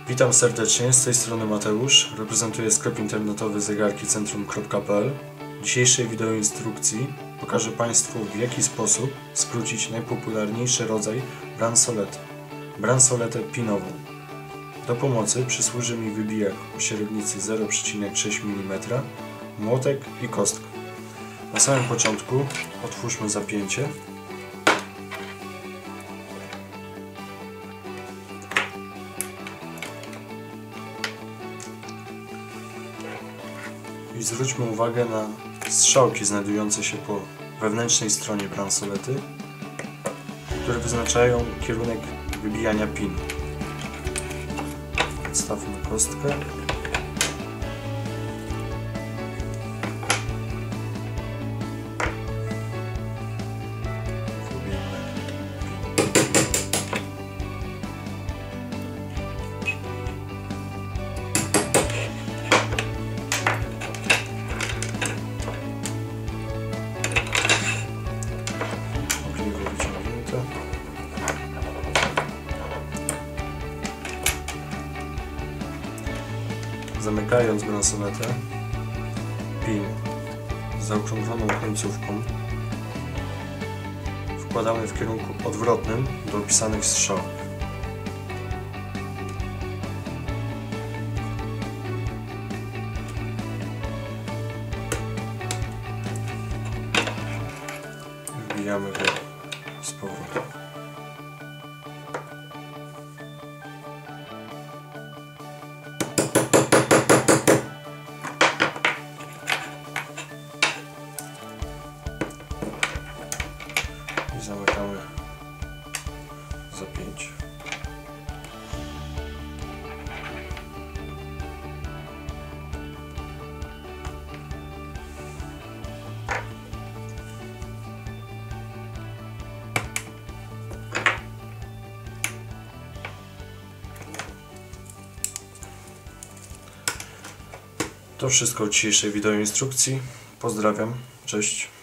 Witam serdecznie, z tej strony Mateusz, reprezentuję sklep internetowy zegarkicentrum.pl. W dzisiejszej wideoinstrukcji pokażę Państwu, w jaki sposób skrócić najpopularniejszy rodzaj bransolety, bransoletę pinową. Do pomocy przysłuży mi wybijak o średnicy 0,6 mm, młotek i kostka. Na samym początku otwórzmy zapięcie. I zwróćmy uwagę na strzałki znajdujące się po wewnętrznej stronie bransolety, które wyznaczają kierunek wybijania pinu. Odstawmy kostkę. Zamykając bransoletę, pin z zaokrągloną końcówką wkładamy w kierunku odwrotnym do opisanych strzałek. Wbijamy go z powrotem. I zamykamy zapięcie. To wszystko w dzisiejszej wideoinstrukcji. Pozdrawiam, cześć.